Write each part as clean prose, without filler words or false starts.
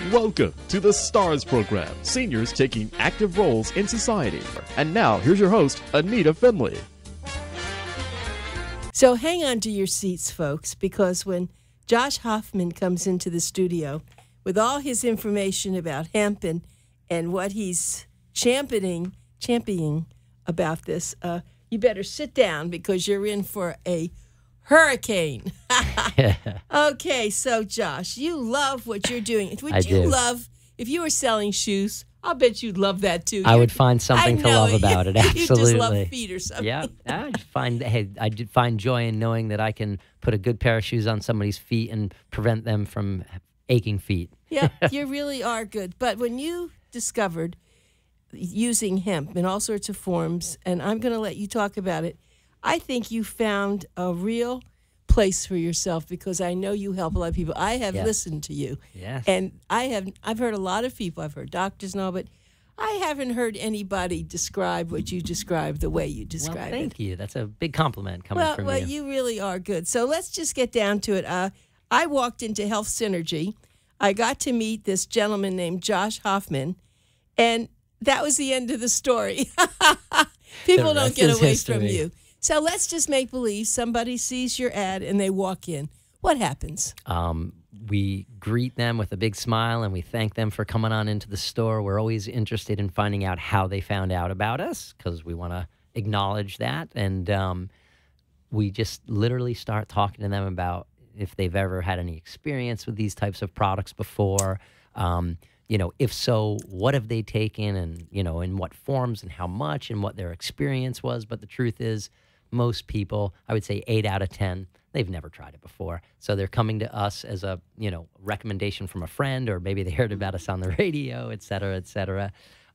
Welcome to the STARS program, seniors taking active roles in society. And now, here's your host, ANITA FINLEY. So hang on to your seats, folks, because when Josh HOFFMAN comes into the studio with all his information about hemp and what he's championing about this, you better sit down because you're in for a hurricane. Okay, so Josh, you love what you're doing. I do. Love if you were selling shoes? I'll bet you'd love that too. I would find something to love about it. Absolutely. You just love feet or something. Yeah, I did find joy in knowing that I can put a good pair of shoes on somebody's feet and prevent them from aching feet. Yeah, you really are good. But when you discovered using hemp in all sorts of forms, and I'm going to let you talk about it, I think you found a real place for yourself because I know you help a lot of people. I have listened to you. Yes. And I've heard a lot of people. I've heard doctors and all, but I haven't heard anybody describe what you described the way you described it. Thank you. That's a big compliment coming from you. Well, you really are good. So let's just get down to it. I walked into Health Synergy. I got to meet this gentleman named Josh HOFFMAN, and that was the end of the story. People don't get away from you. So let's just make believe somebody sees your ad and they walk in. What happens? We greet them with a big smile and we thank them for coming on into the store. We're always interested in finding out how they found out about us because we want to acknowledge that. And we just literally start talking to them about if they've ever had any experience with these types of products before. If so, what have they taken and, in what forms and how much and what their experience was. But the truth is, most people, I would say 8 out of 10, they've never tried it before. So they're coming to us as a, recommendation from a friend, or maybe they heard about us on the radio, et cetera, et cetera.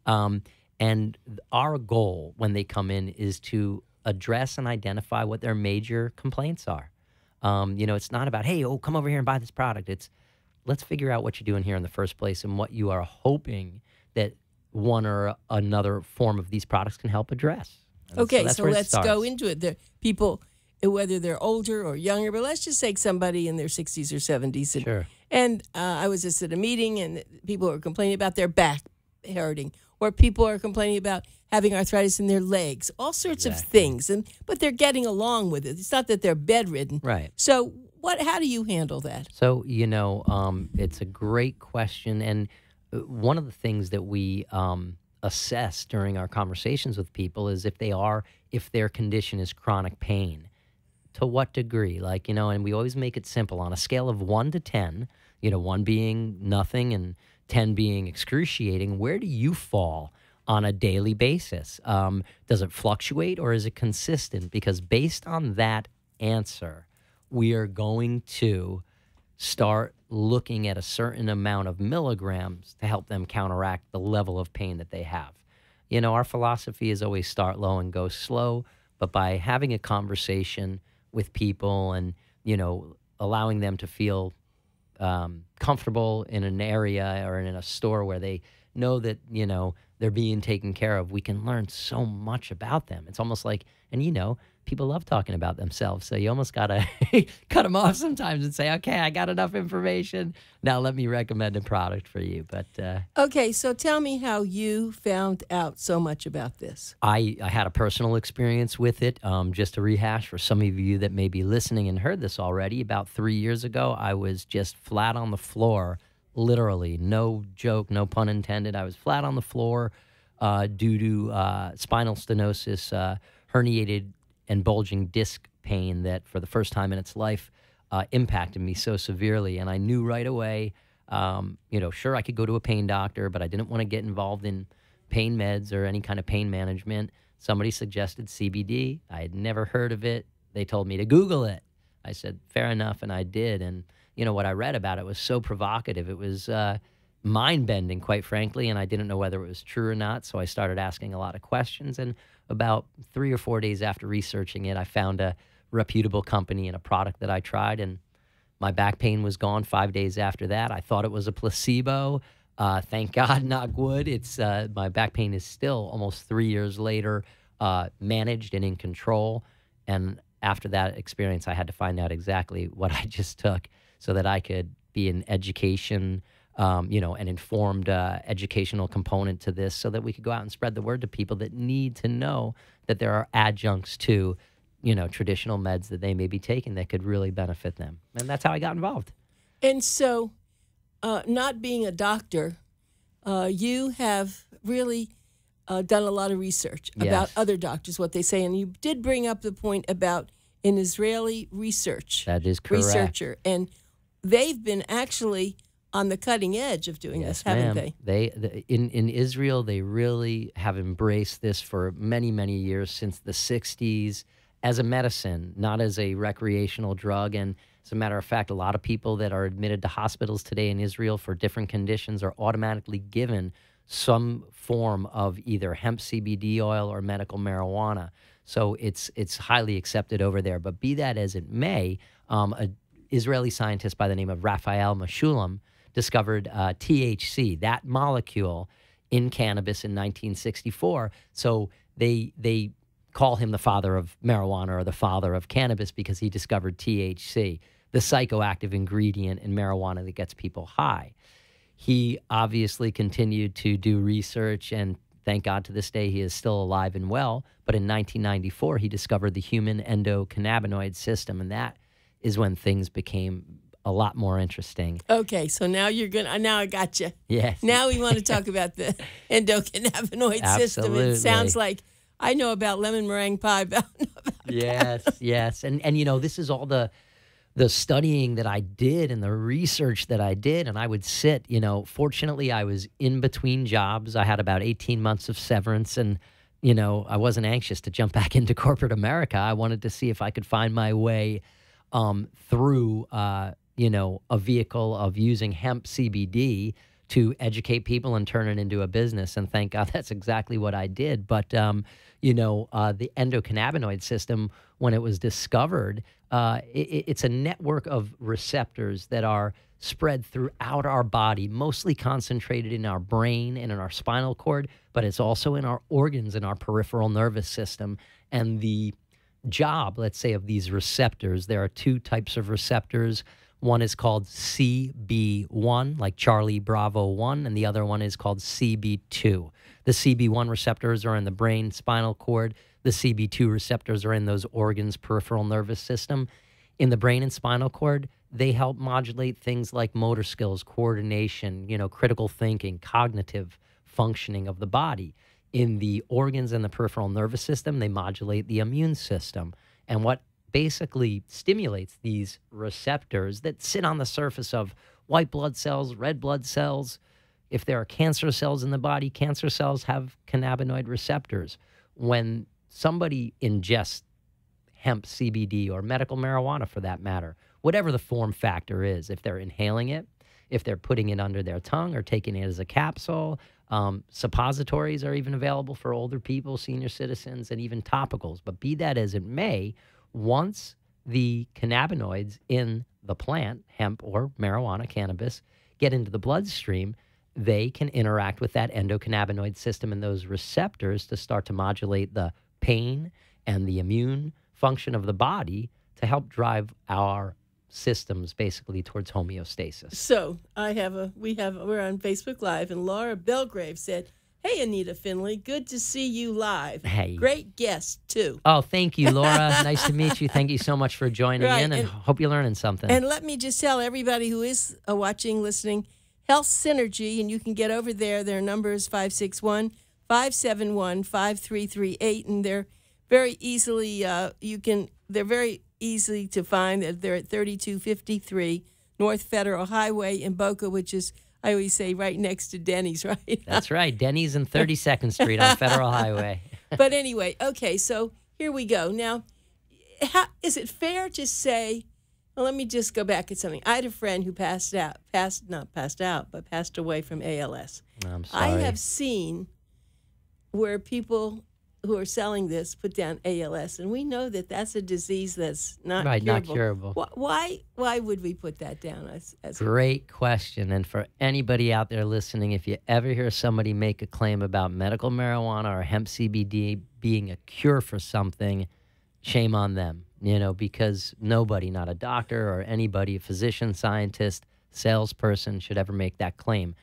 And our goal when they come in is to address and identify what their major complaints are. It's not about, hey, come over here and buy this product. It's, let's figure out what you're doing here in the first place and what you are hoping that one or another form of these products can help address. Okay, so let's go into it. There, people, whether they're older or younger, but let's just take somebody in their 60s or 70s. And, sure. And I was just at a meeting, and people were complaining about their back hurting, or people are complaining about having arthritis in their legs, all sorts of things. But they're getting along with it. It's not that they're bedridden. Right. So how do you handle that? So, it's a great question. And one of the things that we assess during our conversations with people is if their condition is chronic pain, to what degree? And we always make it simple. On a scale of 1 to 10, 1 being nothing and 10 being excruciating, where do you fall on a daily basis? Does it fluctuate or is it consistent? Because based on that answer, we are going to start looking at a certain amount of milligrams to help them counteract the level of pain that they have. Our philosophy is always start low and go slow, but by having a conversation with people and, allowing them to feel comfortable in an area or in a store where they know that, they're being taken care of, we can learn so much about them. It's almost like, and people love talking about themselves, so you almost got to cut them off sometimes and say, okay, I got enough information. Now let me recommend a product for you. But okay, so tell me how you found out so much about this. I had a personal experience with it. Just to rehash for some of you that may be listening and heard this already, about 3 years ago, I was just flat on the floor, literally, no joke, no pun intended. I was flat on the floor due to spinal stenosis, herniated and bulging disc pain that for the first time in its life impacted me so severely. And I knew right away, sure, I could go to a pain doctor, but I didn't want to get involved in pain meds or any kind of pain management. Somebody suggested CBD. I had never heard of it. They told me to Google it. I said, fair enough, and I did. And, what I read about it was so provocative. It was mind-bending, quite frankly, and I didn't know whether it was true or not, so I started asking a lot of questions. And about 3 or 4 days after researching it, I found a reputable company and a product that I tried, and my back pain was gone 5 days after that. I thought it was a placebo. Thank God, knock wood. My back pain is still almost 3 years later managed and in control. And after that experience, I had to find out exactly what I just took so that I could be an education an informed educational component to this so that we could go out and spread the word to people that need to know that there are adjuncts to, traditional meds that they may be taking that could really benefit them. And that's how I got involved. And so, not being a doctor, you have really done a lot of research about other doctors, what they say. And you did bring up the point about an Israeli That is correct. researcher. And they've been actually on the cutting edge of doing this, haven't they? In Israel, they really have embraced this for many, many years, since the 60s, as a medicine, not as a recreational drug. And as a matter of fact, a lot of people that are admitted to hospitals today in Israel for different conditions are automatically given some form of either hemp CBD oil or medical marijuana. So it's highly accepted over there. But be that as it may, an Israeli scientist by the name of Raphael Mechoulam discovered THC, that molecule, in cannabis in 1964. So they call him the father of marijuana or the father of cannabis because he discovered THC, the psychoactive ingredient in marijuana that gets people high. He obviously continued to do research, and thank God to this day he is still alive and well. But in 1994, he discovered the human endocannabinoid system, and that is when things became a lot more interesting. Okay, so now now I got you. Yes. Now we want to talk about the endocannabinoid system. It sounds like I know about lemon meringue pie, but I don't know about cannabis. Yes. And this is all the studying that I did and the research that I did. And I would sit, fortunately I was in between jobs. I had about 18 months of severance, and, I wasn't anxious to jump back into corporate America. I wanted to see if I could find my way through, a vehicle of using hemp CBD to educate people and turn it into a business. And thank God that's exactly what I did. But, the endocannabinoid system, when it was discovered, it's a network of receptors that are spread throughout our body, mostly concentrated in our brain and in our spinal cord, but it's also in our organs and our peripheral nervous system. And the job, let's say, of these receptors, there are two types of receptors. One is called CB1, like Charlie Bravo 1, and the other one is called CB2. The CB1 receptors are in the brain, spinal cord. The CB2 receptors are in those organs, peripheral nervous system. In the brain and spinal cord, they help modulate things like motor skills, coordination, critical thinking, cognitive functioning of the body. In the organs and the peripheral nervous system, they modulate the immune system. And what basically stimulates these receptors that sit on the surface of white blood cells, red blood cells. If there are cancer cells in the body, cancer cells have cannabinoid receptors. When somebody ingests hemp CBD or medical marijuana for that matter, whatever the form factor is, if they're inhaling it, if they're putting it under their tongue or taking it as a capsule, suppositories are even available for older people, senior citizens, and even topicals. But be that as it may, once the cannabinoids in the plant, hemp or marijuana, cannabis, get into the bloodstream, they can interact with that endocannabinoid system and those receptors to start to modulate the pain and the immune function of the body to help drive our systems basically towards homeostasis. So we're on Facebook Live, and Laura Belgrave said, "Hey, Anita Finley, good to see you live. Hey. Great guest, too." Oh, thank you, Laura. Nice to meet you. Thank you so much for joining in, and hope you're learning something. And let me just tell everybody who is watching, listening, Health Synergy, and you can get over there. Their number is 561-571-5338, and they're very easily they're very easy to find. They're at 3253 North Federal Highway in Boca, which is, I always say, right next to Denny's, right? That's right. Denny's and 32nd Street on Federal Highway. But anyway, okay, so here we go. Now, is it fair to say, well, let me just go back at something. I had a friend who passed away from ALS. I'm sorry. I have seen where people who are selling this put down ALS, and we know that that's a disease that's not curable. Not curable. Why would we put that down? As Great question. And for anybody out there listening, if you ever hear somebody make a claim about medical marijuana or hemp CBD being a cure for something, shame on them, because nobody, not a doctor or anybody, a physician, scientist, salesperson should ever make that claim.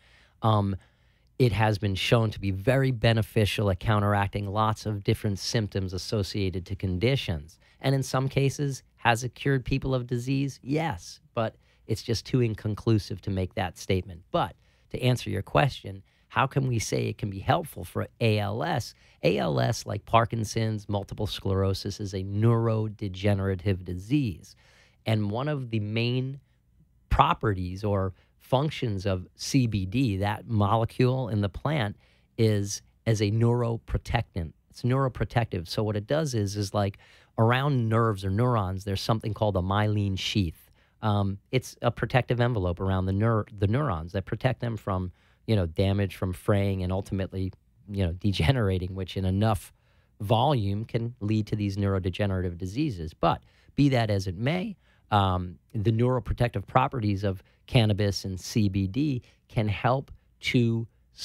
It has been shown to be very beneficial at counteracting lots of different symptoms associated to conditions. And in some cases, has it cured people of disease? Yes, but it's just too inconclusive to make that statement. But to answer your question, how can we say it can be helpful for ALS? ALS, like Parkinson's, multiple sclerosis, is a neurodegenerative disease. And one of the main properties or functions of CBD, that molecule in the plant, is as a neuroprotectant. It's neuroprotective. So what it does is like around nerves or neurons, there's something called a myelin sheath. It's a protective envelope around the neurons that protect them from, damage from fraying and ultimately, degenerating, which in enough volume can lead to these neurodegenerative diseases. But be that as it may, the neuroprotective properties of cannabis and CBD can help to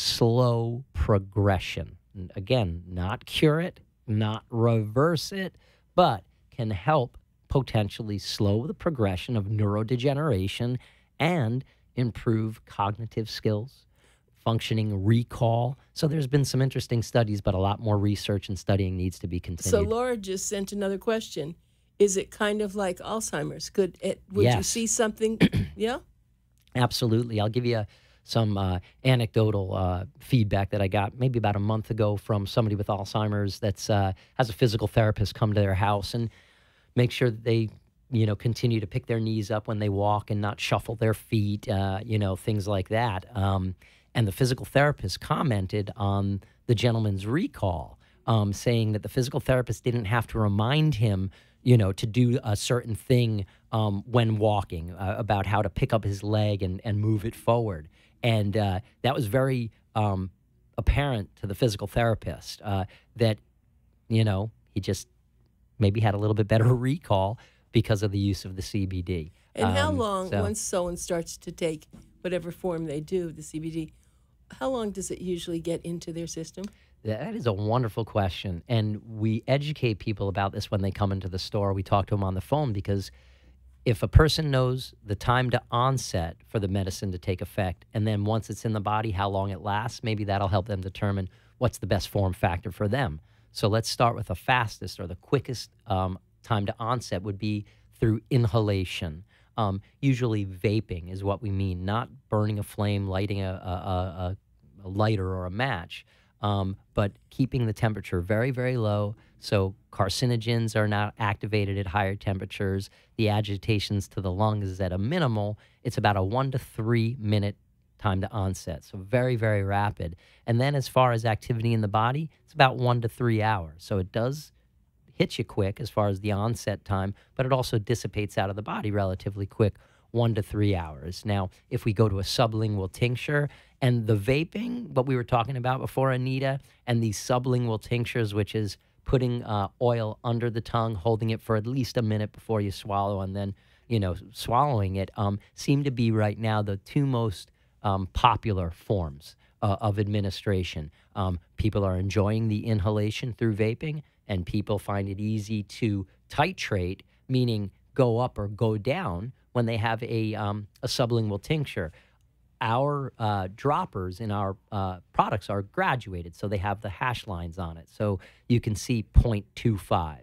slow progression. And again, not cure it, not reverse it, but can help potentially slow the progression of neurodegeneration and improve cognitive skills, functioning, recall. So there's been some interesting studies, but a lot more research and studying needs to be continued. So Laura just sent another question. Is it kind of like Alzheimer's? Would you see something? Yeah? Absolutely. I'll give you some anecdotal feedback that I got maybe about a month ago from somebody with Alzheimer's that's has a physical therapist come to their house and make sure that they, continue to pick their knees up when they walk and not shuffle their feet, things like that. And the physical therapist commented on the gentleman's recall, saying that the physical therapist didn't have to remind him, to do a certain thing when walking, about how to pick up his leg and move it forward. And that was very apparent to the physical therapist that, he just maybe had a little bit better recall because of the use of the CBD. And how long, once someone starts to take whatever form they do, the CBD, how long does it usually get into their system? That is a wonderful question. And we educate people about this when they come into the store. We talk to them on the phone because if a person knows the time to onset for the medicine to take effect, and then once it's in the body, how long it lasts, maybe that'll help them determine what's the best form factor for them. So let's start with the fastest or the quickest time to onset would be through inhalation. Usually vaping is what we mean, not burning a flame, lighting a lighter or a match, but keeping the temperature very, very low so carcinogens are not activated at higher temperatures. The agitations to the lungs is at a minimal. It's about a 1 to 3 minute time to onset, so very, very rapid. And then as far as activity in the body, it's about 1 to 3 hours. So it does hit you quick as far as the onset time, but it also dissipates out of the body relatively quick, 1 to 3 hours. Now, if we go to a sublingual tincture and the vaping, what we were talking about before, Anita, and these sublingual tinctures, which is putting oil under the tongue, holding it for at least a minute before you swallow, and then, swallowing it, seem to be right now the two most popular forms of administration. People are enjoying the inhalation through vaping, and people find it easy to titrate, meaning go up or go down when they have a sublingual tincture. Our droppers in our products are graduated, so they have the hash lines on it. So you can see 0.25,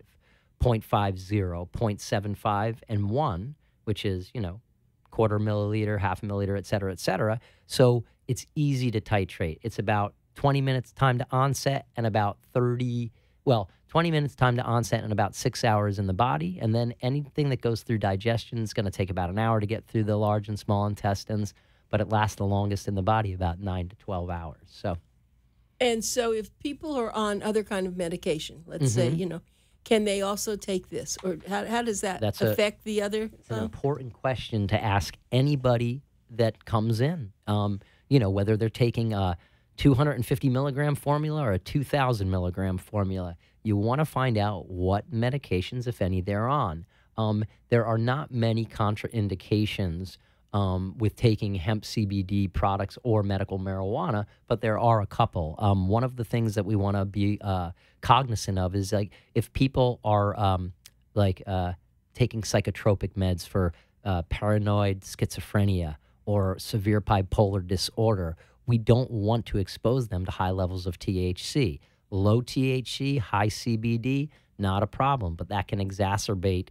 0.50, 0.75, and 1, which is, quarter milliliter, half a milliliter, et cetera, et cetera. So it's easy to titrate. It's about 20 minutes time to onset and about 20 minutes time to onset and about 6 hours in the body. And then anything that goes through digestion is going to take about an hour to get through the large and small intestines, but it lasts the longest in the body, about 9 to 12 hours. And so if people are on other kind of medication, let's say, can they also take this? Or how does that affect the other? It's an important question to ask anybody that comes in, whether they're taking a 250 milligram formula or a 2,000 milligram formula. You want to find out what medications, if any, they're on. There are not many contraindications with taking hemp CBD products or medical marijuana, but there are a couple. One of the things that we want to be cognizant of is like if people are taking psychotropic meds for paranoid schizophrenia or severe bipolar disorder, we don't want to expose them to high levels of THC. Low THC, high CBD, not a problem, but that can exacerbate,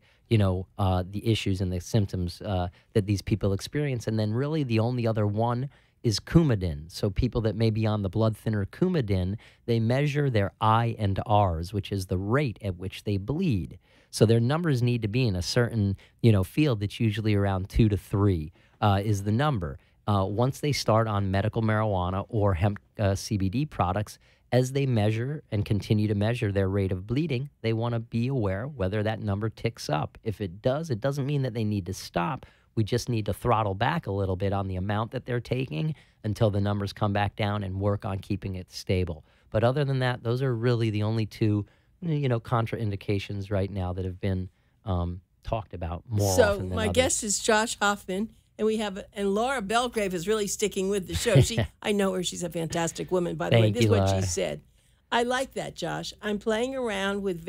the issues and the symptoms that these people experience. And then really the only other one is Coumadin. So people that may be on the blood thinner Coumadin, they measure their I and Rs, which is the rate at which they bleed. So their numbers need to be in a certain, field that's usually around 2 to 3 is the number. Once they start on medical marijuana or hemp CBD products, as they measure and continue to measure their rate of bleeding, they want to be aware whether that number ticks up. If it does, it doesn't mean that they need to stop. We just need to throttle back a little bit on the amount that they're taking until the numbers come back down and work on keeping it stable. But other than that, those are really the only two, contraindications right now that have been talked about more often than others. So my guest is Josh Hoffman, and Laura Belgrave is really sticking with the show. I know her; she's a fantastic woman. By the way, this is what she said. I like that, Josh. I'm playing around with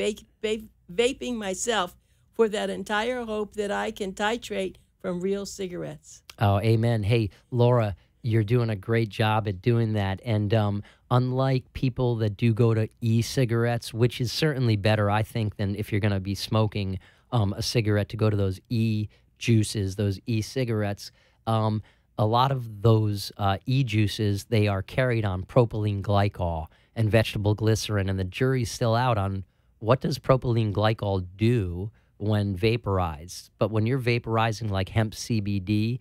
vaping myself for that entire hope that I can titrate from real cigarettes. Oh, amen. Hey, Laura, you're doing a great job at doing that. And unlike people that do go to e-cigarettes, which is certainly better, I think, than if you're going to be smoking a cigarette, to go to those e-juices, those e-cigarettes, a lot of those e-juices, they are carried on propylene glycol and vegetable glycerin, and the jury's still out on what does propylene glycol do when vaporized. But when you're vaporizing like hemp CBD,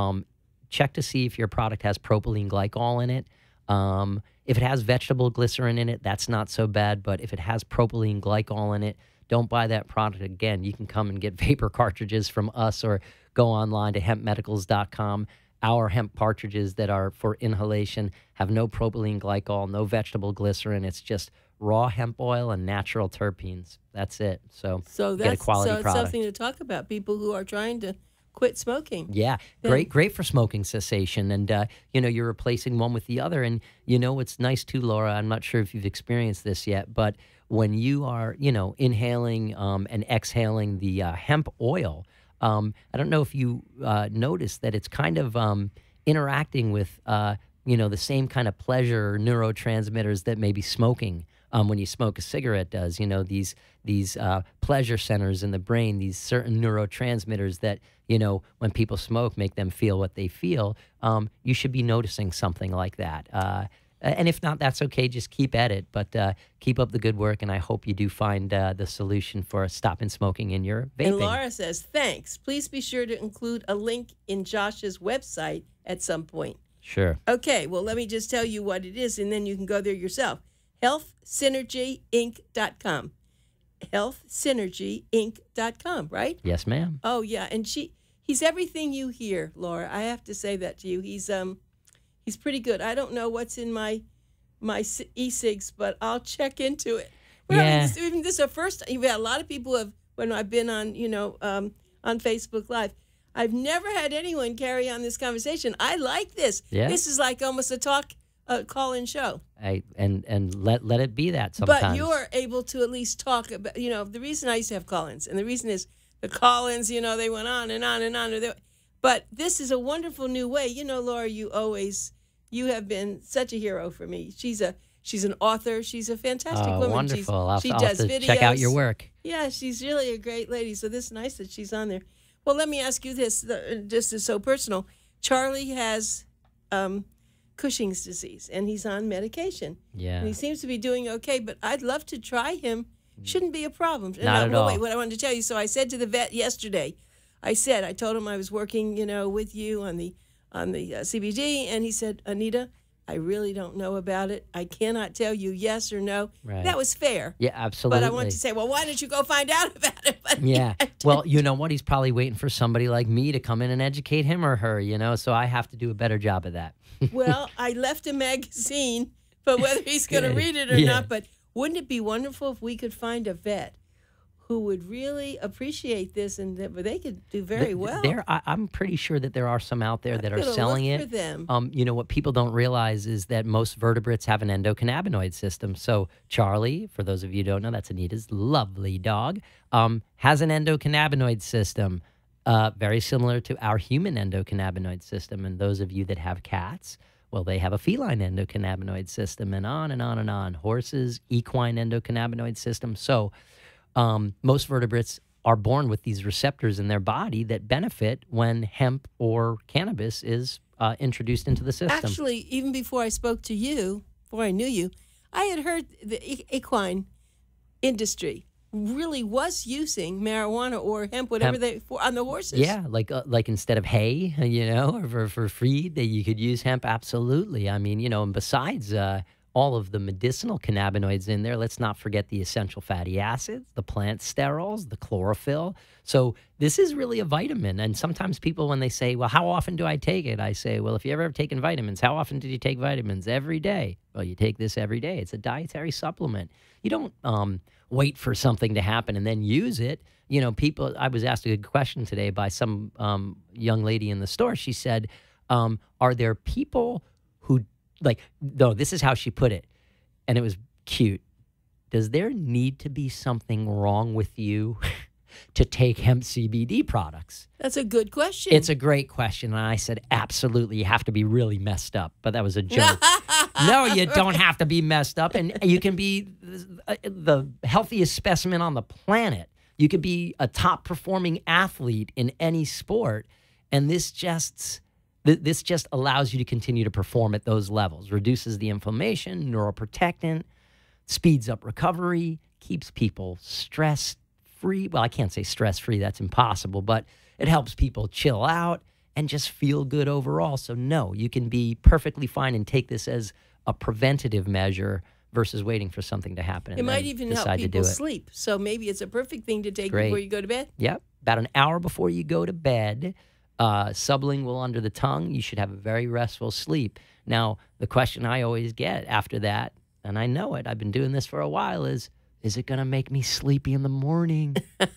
check to see if your product has propylene glycol in it. If it has vegetable glycerin in it, that's not so bad. But if it has propylene glycol in it, don't buy that product again. You can come and get vapor cartridges from us or go online to hempmedicals.com. Our hemp cartridges that are for inhalation have no propylene glycol, no vegetable glycerin. It's just raw hemp oil and natural terpenes. That's it. So get a quality it's product. Something to talk about. People who are trying to quit smoking. Yeah, great for smoking cessation. And, you're replacing one with the other. And, it's nice too, Laura. I'm not sure if you've experienced this yet, but when you are, inhaling and exhaling the hemp oil, I don't know if you noticed that it's kind of interacting with, the same kind of pleasure neurotransmitters that maybe smoking when you smoke a cigarette does. These pleasure centers in the brain, these certain neurotransmitters that, when people smoke, make them feel what they feel. You should be noticing something like that. And if not, that's okay. Just keep at it. But keep up the good work, and I hope you do find the solution for stopping smoking in your vaping. And Laura says, thanks. Please be sure to include a link in Josh's website at some point. Sure. Okay, well, let me just tell you what it is, and then you can go there yourself. HealthSynergyInc.com. HealthSynergyInc.com, right? Yes, ma'am. Oh, yeah, and he's everything you hear, Laura. I have to say that to you. He's pretty good. I don't know what's in my e-cigs, but I'll check into it. Well, yeah. This is the first. You've had a lot of people when I've been on, on Facebook Live. I've never had anyone carry on this conversation. I like this. Yeah. This is like almost a call-in show. And let it be that sometimes. But you're able to at least talk about, the reason I used to have call-ins, and the reason is the call-ins, they went on and on and on. But this is a wonderful new way. Laura, you have been such a hero for me. She's an author. She's a fantastic woman. Wonderful. She I'll does have to videos. check out your work. Yeah, she's really a great lady. So this is nice that she's on there. Well, let me ask you this. This is so personal. Charlie has Cushing's disease, and he's on medication. Yeah. And he seems to be doing okay, but I'd love to try him. Shouldn't be a problem. Not at all. Wait, what I wanted to tell you. So I said to the vet yesterday, I told him I was working, with you on the CBD, and he said, Anita, I really don't know about it. I cannot tell you yes or no. Right. That was fair. Yeah, absolutely. But I wanted to say, well, why don't you go find out about it? But yeah. Well, you know what? He's probably waiting for somebody like me to come in and educate him or her, so I have to do a better job of that. Well, I left a magazine, but whether he's going to read it or not, but wouldn't it be wonderful if we could find a vet who would really appreciate this, and they could do very well. I'm pretty sure that there are some out there that are selling it. For them. What people don't realize is that most vertebrates have an endocannabinoid system. So Charlie, for those of you who don't know, that's Anita's lovely dog, has an endocannabinoid system. very similar to our human endocannabinoid system. And those of you that have cats, well, they have a feline endocannabinoid system, and on and on and on. Horses, equine endocannabinoid system. So most vertebrates are born with these receptors in their body that benefit when hemp or cannabis is introduced into the system. Actually, even before I spoke to you, before I knew you, I had heard the equine industry really was using marijuana or hemp, whatever on the horses. Yeah, like instead of hay, or for feed, that you could use hemp. Absolutely. I mean, and besides all of the medicinal cannabinoids in there, let's not forget the essential fatty acids, the plant sterols, the chlorophyll. So this is really a vitamin. And sometimes people, when they say, well, how often do I take it? I say, well, if you ever have taken vitamins, how often did you take vitamins? Every day. Well, you take this every day. It's a dietary supplement. You don't wait for something to happen and then use it. People, I was asked a good question today by some young lady in the store. She said, are there people who, no, this is how she put it, and it was cute. Does there need to be something wrong with you to take hemp CBD products? That's a good question. It's a great question. And I said, absolutely, you have to be really messed up. But that was a joke. No, you don't have to be messed up. And you can be the healthiest specimen on the planet. You could be a top-performing athlete in any sport. And this just allows you to continue to perform at those levels, reduces the inflammation, neuroprotectant, speeds up recovery, keeps people stress-free. Well, I can't say stress-free. That's impossible. But it helps people chill out and just feel good overall. So, no, you can be perfectly fine and take this as a preventative measure versus waiting for something to happen. It might even help people sleep. So maybe it's a perfect thing to take before you go to bed. Yep. About an hour before you go to bed, sublingual under the tongue, you should have a very restful sleep. Now, the question I always get after that, and I know it, I've been doing this for a while, is it going to make me sleepy in the morning?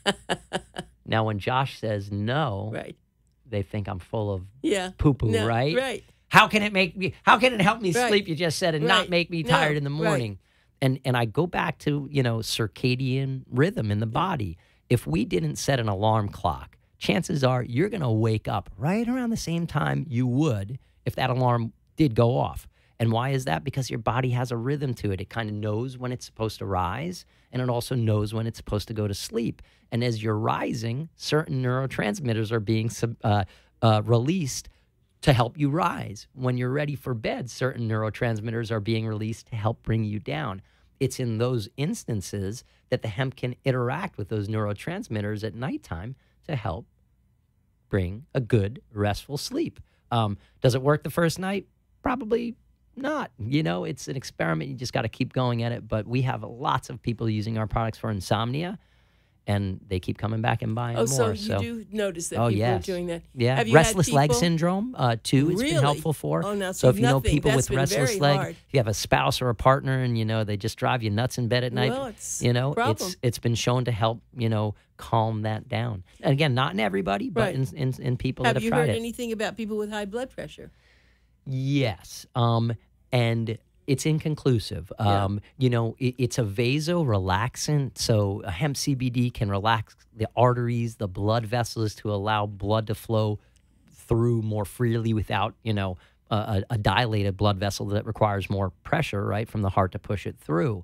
Now, when Josh says no, right, they think I'm full of poo-poo, no, right? Right. How can it help me sleep, you just said, and not make me tired in the morning? Right. And I go back to, circadian rhythm in the body. If we didn't set an alarm clock, chances are you're going to wake up right around the same time you would if that alarm did go off. And why is that? Because your body has a rhythm to it. It kind of knows when it's supposed to rise, and it also knows when it's supposed to go to sleep. And as you're rising, certain neurotransmitters are being released to help you rise. When you're ready for bed, certain neurotransmitters are being released to help bring you down. It's in those instances that the hemp can interact with those neurotransmitters at nighttime to help bring a good, restful sleep. Does it work the first night? Probably not. It's an experiment. You just got to keep going at it. But we have lots of people using our products for insomnia, and they keep coming back and buying more. So you do notice that people are doing that. Yeah. Have you restless had leg syndrome, too, it's been helpful for. Oh, now, so if you know people that's with restless leg, if you have a spouse or a partner and, they just drive you nuts in bed at night, it's been shown to help, calm that down. And again, not in everybody, but in people that have tried it. Have you heard anything about people with high blood pressure? Yes. And it's inconclusive. It's a vasorelaxant, so hemp CBD can relax the arteries, the blood vessels, to allow blood to flow through more freely without, a dilated blood vessel that requires more pressure, right, from the heart to push it through.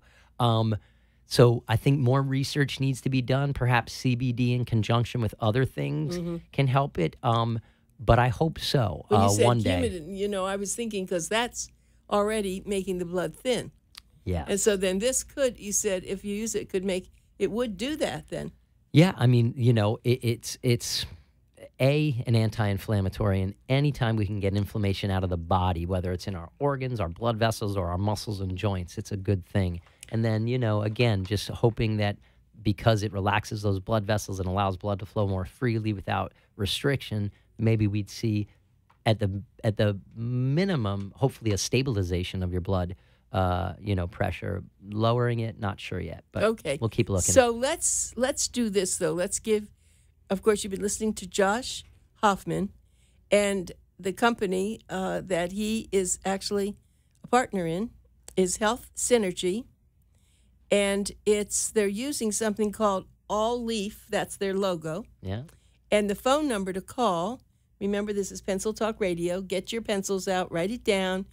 So I think more research needs to be done. Perhaps CBD in conjunction with other things can help it. But I hope so. When you said one day. I was thinking because that's already making the blood thin. Yeah. And so then this could, you said, if you use it, it would do that then. Yeah, I mean, it's an anti-inflammatory, and anytime we can get inflammation out of the body, whether it's in our organs, our blood vessels, or our muscles and joints, it's a good thing. And then, again, just hoping that because it relaxes those blood vessels and allows blood to flow more freely without restriction, maybe we'd see at the minimum, hopefully a stabilization of your blood, pressure. Lowering it, not sure yet, but we'll keep looking. So let's do this though. Let's give. Of course, you've been listening to Josh HOFFMAN, and the company that he is actually a partner in is Health Synergy, and they're using something called All Leaf. That's their logo. Yeah. And the phone number to call, remember this is Pencil Talk Radio. Get your pencils out, write it down,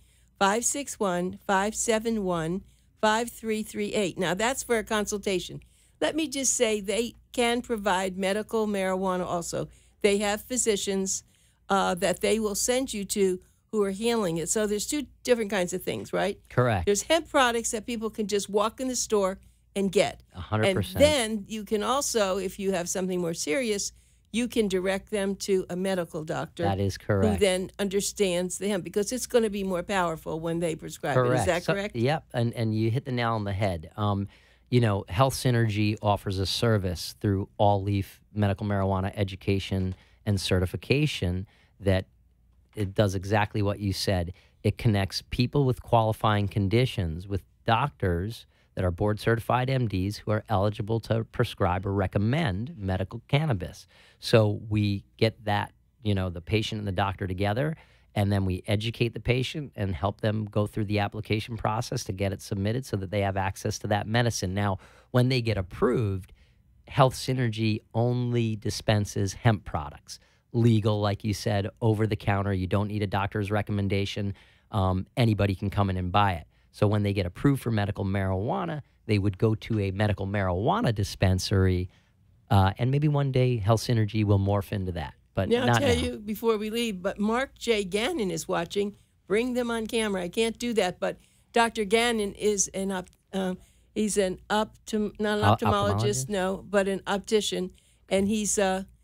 561-571-5338. Now, that's for a consultation. Let me just say they can provide medical marijuana also. They have physicians that they will send you to who are handling it. So there's two different kinds of things, right? Correct. There's hemp products that people can just walk in the store and get. 100%. And then you can also, if you have something more serious, you can direct them to a medical doctor. That is correct. Who then understands the hemp, because it's going to be more powerful when they prescribe it. Is that correct? Yep, and you hit the nail on the head. You know, Health Synergy offers a service through All Leaf Medical Marijuana Education and Certification that it does exactly what you said. It connects people with qualifying conditions with doctors that are board-certified MDs who are eligible to prescribe or recommend medical cannabis. So we get that, you know, the patient and the doctor together, and then we educate the patient and help them go through the application process to get it submitted so that they have access to that medicine. Now, when they get approved, Health Synergy only dispenses hemp products. Legal, like you said, over the counter. You don't need a doctor's recommendation. Anybody can come in and buy it. So when they get approved for medical marijuana, they would go to a medical marijuana dispensary, and maybe one day Health Synergy will morph into that. But now, not I'll tell now. you before we leave, but Mark J. Gannon is watching. Bring them on camera. I can't do that, but Dr. Gannon is he's an ophthalmologist, no, but an optician, and he's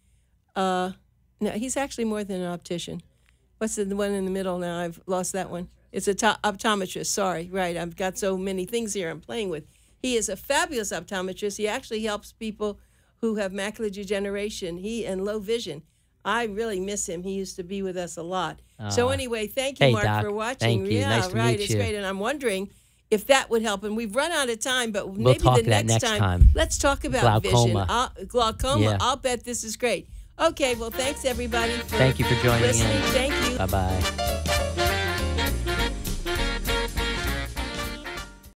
no, he's actually more than an optician. What's the one in the middle now? I've lost that one. It's a optometrist. Sorry, right. I've got so many things here I'm playing with. He is a fabulous optometrist. He actually helps people who have macular degeneration, and low vision. I really miss him. He used to be with us a lot. So anyway, thank you, hey, Mark, Doc. for watching. Thank you. Yeah, Nice to right. meet It's you. great. And I'm wondering if that would help. And we've run out of time, but We'll maybe talk the that next next time, time. let's talk about Glaucoma. vision. Glaucoma. Yeah. I'll bet this is great. Okay, well, thanks, everybody. Thank you for joining listening. in. Thank you. Bye-bye.